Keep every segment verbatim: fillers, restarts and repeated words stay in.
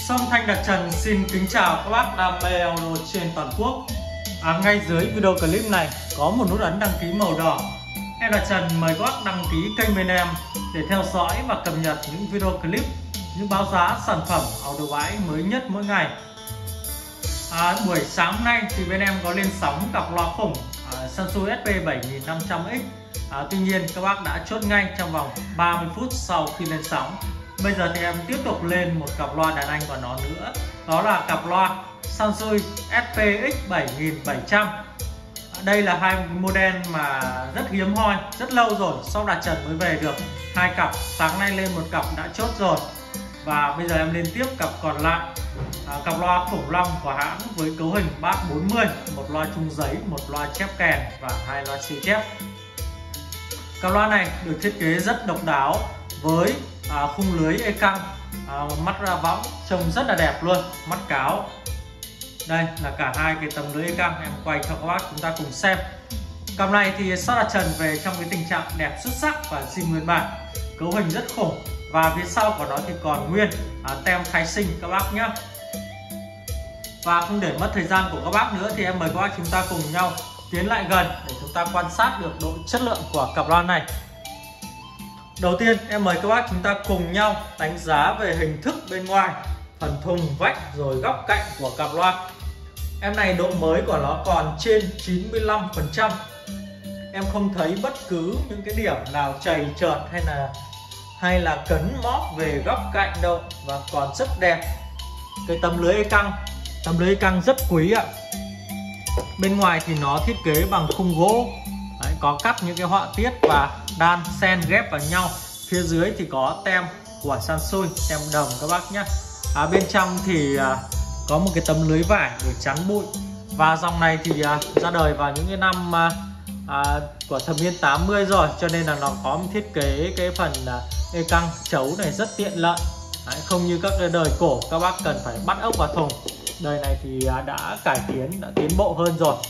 Song Thanh Đạt Trần xin kính chào các bác đam mê audio trên toàn quốc. À, ngay dưới video clip này có một nút ấn đăng ký màu đỏ. Em Đạt Trần mời các bác đăng ký kênh bên em để theo dõi và cập nhật những video clip, những báo giá sản phẩm audio bãi mới nhất mỗi ngày. À, buổi sáng hôm nay thì bên em có lên sóng cặp loa khủng à, Samsung S P bảy nghìn năm trăm X. À, tuy nhiên các bác đã chốt ngay trong vòng ba mươi phút sau khi lên sóng. Bây giờ thì em tiếp tục lên một cặp loa đàn anh của nó nữa. Đó là cặp loa Samsung S P X bảy nghìn bảy trăm. Đây là hai model mà rất hiếm hoi, rất lâu rồi sau Đạt Trần mới về được hai cặp. Sáng nay lên một cặp đã chốt rồi. Và bây giờ em lên tiếp cặp còn lại. à, Cặp loa khủng long của hãng với cấu hình bass bốn mươi, một loa trung giấy, một loa chép kèn và hai loa siêu chép. Cặp loa này được thiết kế rất độc đáo với à, khung lưới e căng, à, mắt ra võng, trông rất là đẹp luôn, mắt cáo. Đây là cả hai cái tấm lưới e căng, em quay cho các bác chúng ta cùng xem. Cặp này thì shop Đạt Trần về trong cái tình trạng đẹp xuất sắc và zin nguyên bản, cấu hình rất khủng. Và phía sau của nó thì còn nguyên à, tem khai sinh các bác nhé. Và không để mất thời gian của các bác nữa thì em mời các bác chúng ta cùng nhau tiến lại gần để chúng ta quan sát được độ chất lượng của cặp loa này. Đầu tiên em mời các bác chúng ta cùng nhau đánh giá về hình thức bên ngoài, phần thùng, vách rồi góc cạnh của cặp loa. Em này độ mới của nó còn trên chín mươi lăm phần trăm. Em không thấy bất cứ những cái điểm nào chày chợt hay là hay là cấn móp về góc cạnh đâu, và còn rất đẹp. Cái tấm lưới e căng, tấm lưới e căng rất quý ạ. Bên ngoài thì nó thiết kế bằng khung gỗ. Đấy, có cắt những cái họa tiết và đan xen ghép vào nhau. Phía dưới thì có tem của Samsung, tem đồng các bác nhé. À, bên trong thì à, có một cái tấm lưới vải để chắn bụi. Và dòng này thì à, ra đời vào những cái năm à, à, của thập niên tám mươi rồi, cho nên là nó có một thiết kế cái phần à, e căng chấu này rất tiện lợi. Đấy, không như các cái đời cổ các bác cần phải bắt ốc vào thùng. Đời này thì à, đã cải tiến, đã tiến bộ hơn rồi.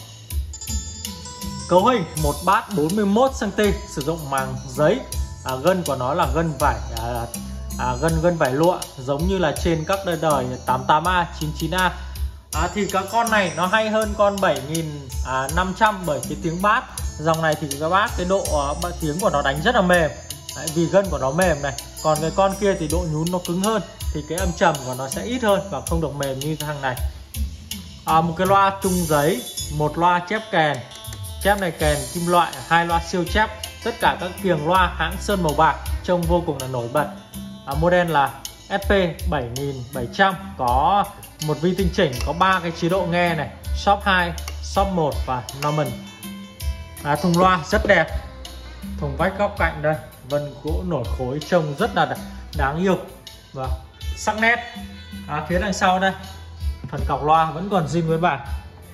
Cấu hình một bass bốn mươi mốt xăng ti mét, sử dụng màng giấy. À, gân của nó là gân vải à, à, gân gân vải lụa, giống như là trên các đời đời tám mươi tám A, chín mươi chín A. À, thì các con này nó hay hơn con bảy nghìn năm trăm bởi cái tiếng bass. Dòng này thì các bác cái độ uh, tiếng của nó đánh rất là mềm. Đấy, vì gân của nó mềm này. Còn cái con kia thì độ nhún nó cứng hơn, thì cái âm trầm của nó sẽ ít hơn và không được mềm như thằng này. À, một cái loa trung giấy, một loa chép kèn, chép này kèn kim loại, hai loa siêu chép. Tất cả các kiềng loa hãng sơn màu bạc, trông vô cùng là nổi bật. À, model là S P bảy nghìn bảy trăm, có một vi tinh chỉnh, có ba cái chế độ nghe này, shop hai, shop một và normal. À, thùng loa rất đẹp, thùng vách góc cạnh đây, vân gỗ nổi khối, trông rất là đáng yêu và sắc nét. À, phía đằng sau đây, phần cọc loa vẫn còn zin nguyên bản.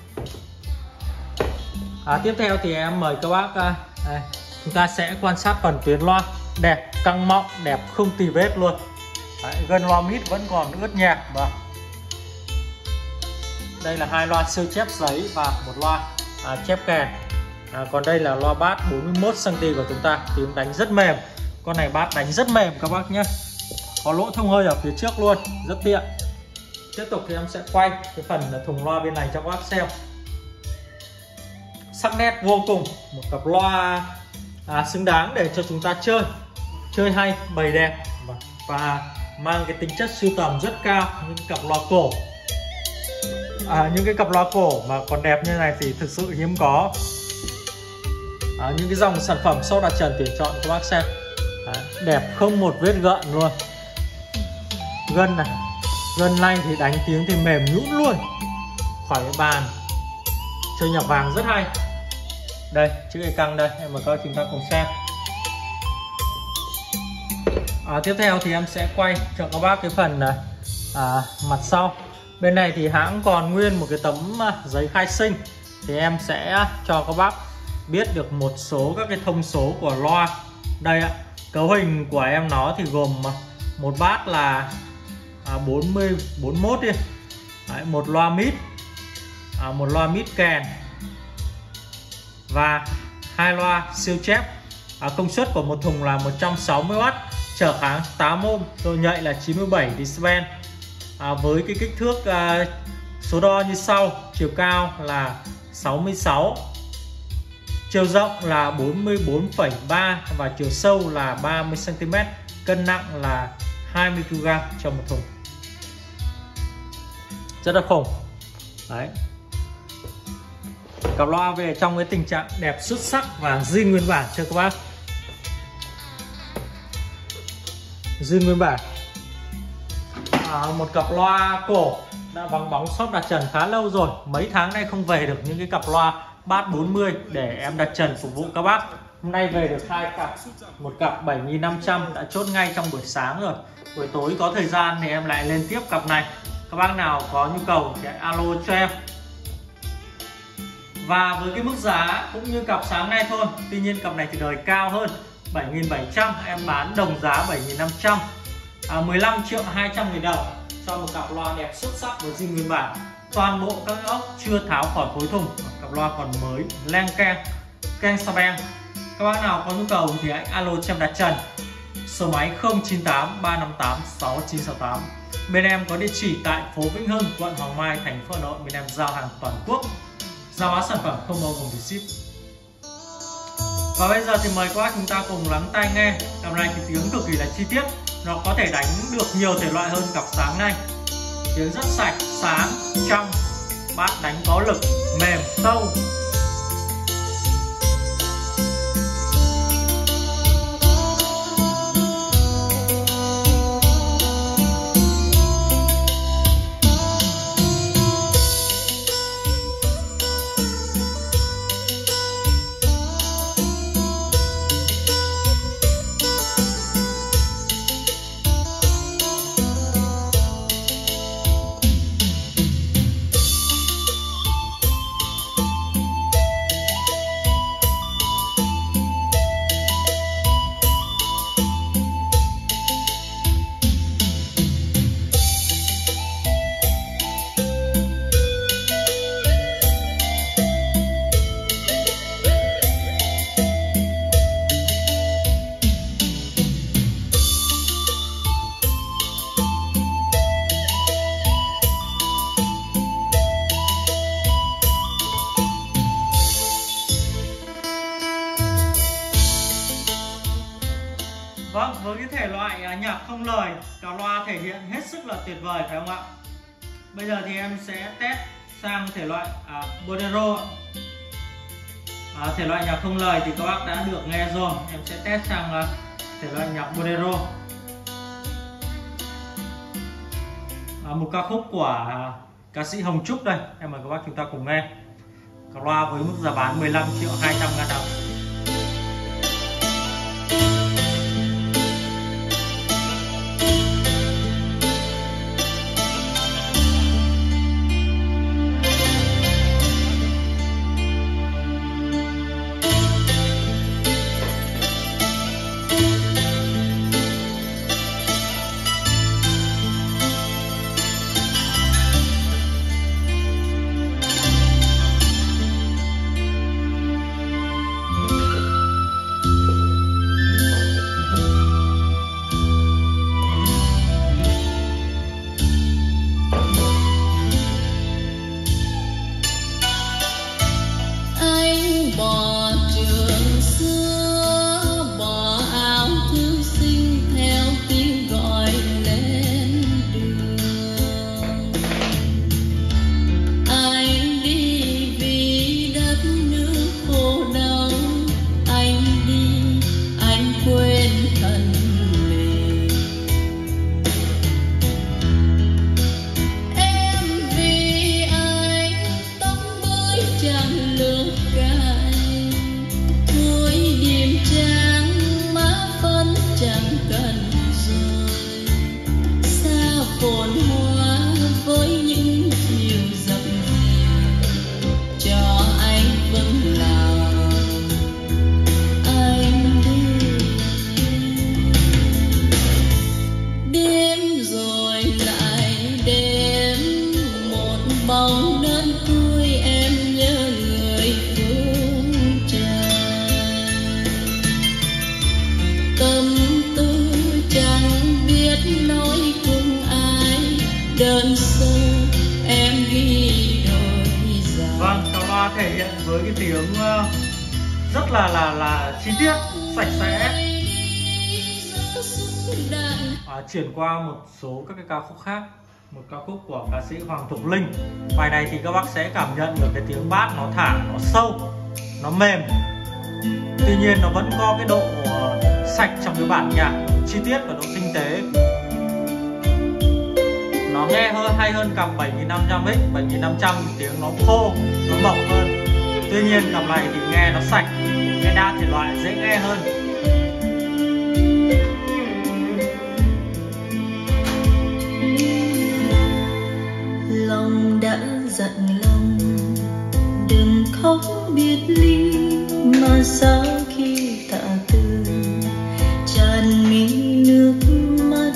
À, tiếp theo thì em mời các bác à, đây, chúng ta sẽ quan sát phần tuyến loa, đẹp, căng mọng, đẹp không tì vết luôn. Đấy, gân loa mít vẫn còn ướt nhẹp. Và đây là hai loa siêu chép giấy và một loa à, chép kèn. À, còn đây là loa bass bốn mươi mốt xăng ti mét của chúng ta, tiếng đánh rất mềm. Con này bass đánh rất mềm các bác nhé. Có lỗ thông hơi ở phía trước luôn, rất tiện. Tiếp tục thì em sẽ quay cái phần thùng loa bên này cho các bác xem. Sắc nét vô cùng, một cặp loa à, xứng đáng để cho chúng ta chơi chơi hay, bày đẹp và, và mang cái tính chất sưu tầm rất cao. Những cặp loa cổ, à, những cái cặp loa cổ mà còn đẹp như này thì thực sự hiếm có. À, những cái dòng sản phẩm shop Đạt Trần tuyển chọn các bác xem. Đấy, đẹp không một vết gợn luôn. Gân này, gân lay thì đánh tiếng thì mềm nhũn luôn khỏi cái bàn. Chơi nhạc vàng rất hay. Đây, chữ e căng đây, em mời các chúng ta cùng xem. À, tiếp theo thì em sẽ quay cho các bác cái phần à, mặt sau. Bên này thì hãng còn nguyên một cái tấm giấy khai sinh. Thì em sẽ cho các bác biết được một số các cái thông số của loa. Đây ạ, cấu hình của em nó thì gồm một bass là à, bốn mươi bốn mươi mốt đi. Đấy, một loa mid, à, một loa mid kèn và hai loa siêu chép. À, công suất của một thùng là một trăm sáu mươi oát, trở kháng tám ôm, độ nhạy là chín mươi bảy decibel. à, với cái kích thước à, số đo như sau: chiều cao là sáu mươi sáu, chiều rộng là bốn mươi bốn phẩy ba và chiều sâu là ba mươi xăng ti mét, cân nặng là hai mươi ki lô gam trong một thùng. Rất là khủng. Đấy. Cặp loa về trong cái tình trạng đẹp xuất sắc và zin nguyên bản cho các bác. Zin nguyên bản. À, một cặp loa cổ đã vắng bóng shop đặt trần khá lâu rồi, mấy tháng nay không về được những cái cặp loa bass bốn mươi để em đặt trần phục vụ các bác. Hôm nay về được hai cặp, một cặp bảy nghìn năm trăm đã chốt ngay trong buổi sáng rồi. Buổi tối có thời gian thì em lại lên tiếp cặp này. Các bác nào có nhu cầu thì alo cho em. Và với cái mức giá cũng như cặp sáng nay thôi, tuy nhiên cặp này thì đời cao hơn, bảy nghìn bảy trăm, em bán đồng giá bảy nghìn năm trăm, à, mười lăm triệu hai trăm nghìn đồng cho một cặp loa đẹp xuất sắc với zin nguyên bản. Toàn bộ các ốc chưa tháo khỏi khối thùng, cặp loa còn mới, len keng, keng sa beng. Các bác nào có nhu cầu thì hãy alo cho em đặt trần. Số máy không chín tám ba năm tám sáu chín sáu tám. Bên em có địa chỉ tại phố Vĩnh Hưng, quận Hoàng Mai, thành phố Hà Nội. Bên em giao hàng toàn quốc, giao bán sản phẩm không bao gồm phí ship. Và bây giờ thì mời các bác chúng ta cùng lắng tai nghe. Cặp này thì tiếng cực kỳ là chi tiết, nó có thể đánh được nhiều thể loại hơn cặp sáng nay. Tiếng rất sạch, sáng, trong, bass đánh có lực, mềm, sâu. Vâng, với cái thể loại nhạc không lời, cặp loa thể hiện hết sức là tuyệt vời phải không ạ? Bây giờ thì em sẽ test sang thể loại à, bolero. À, thể loại nhạc không lời thì các bác đã được nghe rồi. Em sẽ test sang uh, thể loại nhạc bolero. À, một ca khúc của uh, ca sĩ Hồng Trúc đây. Em mời các bác chúng ta cùng nghe. Cặp loa với mức giá bán mười lăm triệu hai trăm ngàn đồng. Bỏ trường xưa, bỏ áo thư sinh theo tiếng gọi lên đường. Anh đi vì đất nước khổ đau, anh đi, anh quên thân mình. Em vì anh tóc mới chẳng lương cài, cuối đêm trắng má phân chẳng cần rồi, xa phồn hoa với những chiều dập dìu, cho anh vững lòng anh đi. Đêm rồi lại đêm, một bóng đơn côi em nhớ người phương trời. Tâm tư chẳng biết nói cùng ai, đơn sơ em ghi đôi dài. Vâng, Cặp Loa thể hiện với cái tiếng uh, rất là là là chi tiết, sạch sẽ. À, chuyển qua một số các cái ca khúc khác. Một ca khúc của ca sĩ Hoàng Thục Linh. Bài này thì các bác sẽ cảm nhận được cái tiếng bass nó thẳng, nó sâu, nó mềm. Tuy nhiên nó vẫn có cái độ uh, sạch trong cái bản nhạc, chi tiết và độ tinh tế. Nó nghe hơi hay hơn cặp bảy nghìn năm trăm x, bảy nghìn năm trăm thì tiếng nó khô, nó mộc hơn. Tuy nhiên cặp này thì nghe nó sạch, nghe đa thể loại dễ nghe hơn. Lòng đã dặn lòng đừng khóc biệt ly, mà sao khi tạ từ tràn mi nước mắt.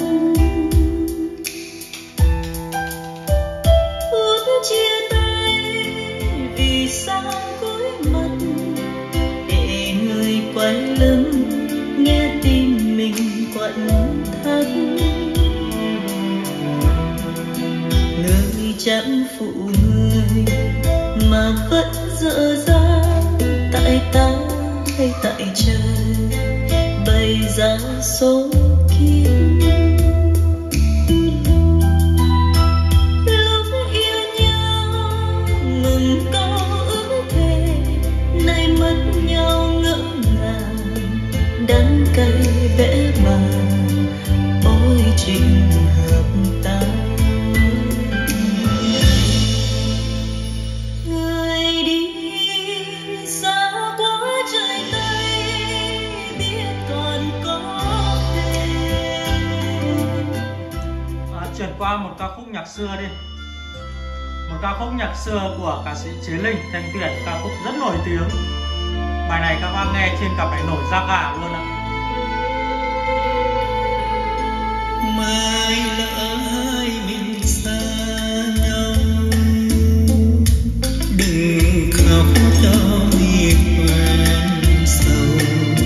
Phút chia tay vì sao cúi mặt để người quay lưng nghe tim mình quặn thắt. Lời chẳng phụ người mà vẫn dở dang, tại ta hay tại trời bày ra số kiếp. Lúc yêu nhau ngừng câu ước thề, nay mất nhau ngỡ ngàng, đắng cay vẽ màn ôi chuyện hợp ta. Chuyển qua một ca khúc nhạc xưa đi. Một ca khúc nhạc xưa của ca sĩ Chế Linh, Thanh Tuyền, ca khúc rất nổi tiếng. Bài này các bác nghe trên cặp này nổi da gà luôn ạ. Mai lỡ hai mình xa nhau, đừng khóc cho vì quen sâu.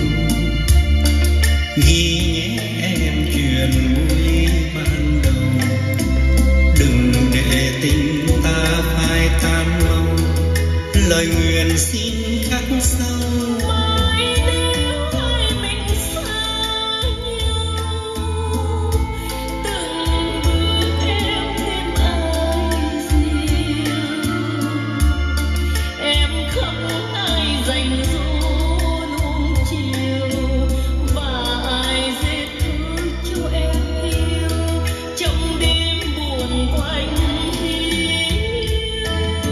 Ghi nhé em chuyện vui ban đầu, đừng để tình ta phai tan mau, lời nguyện xin khắc sâu. Mai nếu hai mình xa nhau, từng bước em thêm ai dịu, em không ai dành dỗ nuông chiều, và ai dễ thương cho em yêu trong đêm buồn quanh hiu.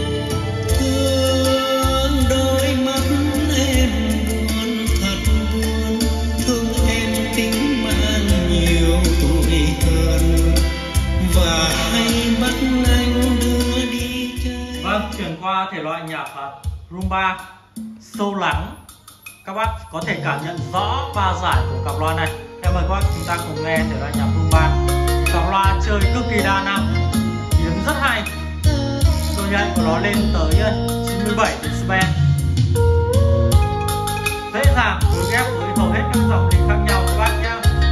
Thương đôi mắt em buồn thật buồn, thương em tính mang nhiều tuổi hơn, và hay bắt anh đưa đi chơi. Vâng, chuyển qua thể loại nhạc rumba sâu lắng. Các bác có thể cảm nhận rõ pha giải của cặp loa này. Em mời các bác chúng ta cùng nghe thể loại nhạc rumba. Cặp loa chơi cực kỳ đa năng, tiếng rất hay, độ nhạy của nó lên tới chín mươi bảy decibel, dễ dàng phối ghép với hầu hết các dòng hình khác nhau các bác nhé.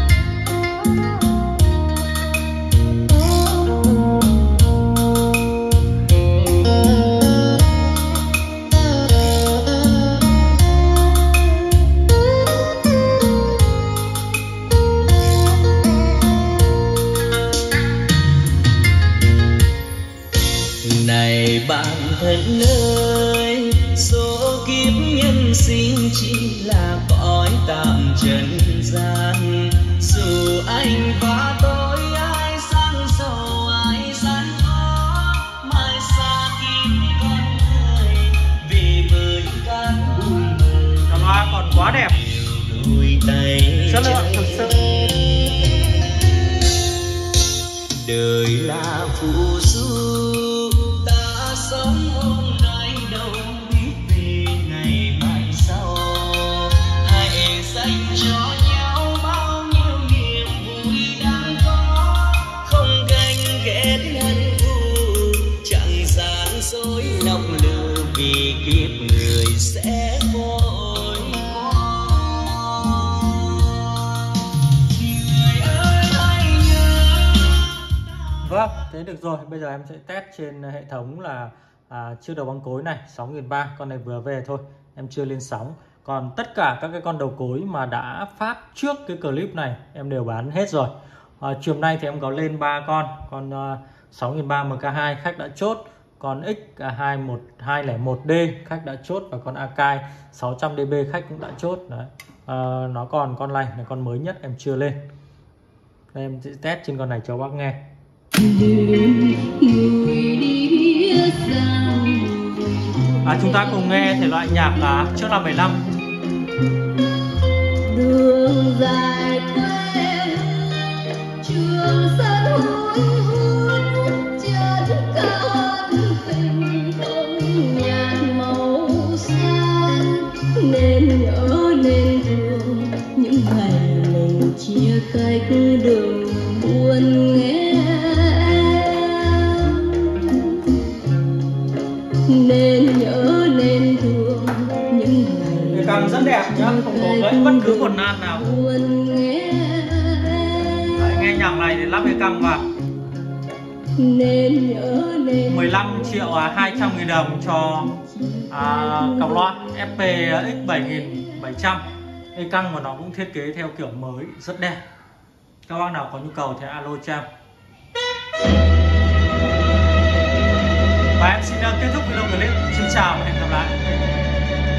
Này bạn thân ơi, số kiếp nhân sinh chỉ là cõi tạm trần gian. Dù anh và tôi ai sang giàu ai gian khó, mai xa kiếp con người về với cát bụi mờ. Cặp loa còn quá đẹp, đôi tay chất lượng thực sự. Đời là phù du, ta sống hôm nay đâu biết về ngày mai sau. Hãy dành cho nhau bao nhiêu niềm vui đang có, không ganh ghét hận thù, chẳng gian dối lòng lừa, vì kiếp người sẽ vội qua. Người ơi hãy nhớ. Vâng, thế được rồi. Bây giờ em sẽ test trên hệ thống là à, chiếc đầu băng cối này sáu nghìn ba trăm, con này vừa về thôi, em chưa lên sóng. Còn tất cả các cái con đầu cối mà đã phát trước cái clip này em đều bán hết rồi. à, Chiều nay thì em có lên ba con. Con uh, sáu nghìn ba trăm M K hai khách đã chốt, con X hai một hai không một D khách đã chốt, và con Akai sáu trăm D B khách cũng đã chốt. Đấy. À, nó còn con này là con mới nhất em chưa lên. Đây, em sẽ test trên con này cho bác nghe. À, chúng ta cùng nghe thể loại nhạc là trước năm bảy năm. Đường dài quê trường sân hôn hôn chân cao tình không nhạt màu xanh, nên nhớ nên thương những ngày mình chia cách đường buồn nghe, nên nhớ nên thương những ngày càng rất đẹp nhá, không có gãy bất cứ một nan nào. Đấy, nghe nhạc này thì lắp cái căng vào mười lăm triệu hai trăm nghìn đồng cho à, cặp loa F P X bảy nghìn bảy trăm. Cái căng của nó cũng thiết kế theo kiểu mới, rất đẹp. Các bác nào có nhu cầu thì alo cho em. Và em xin kết thúc video clip. Xin chào và hẹn gặp lại.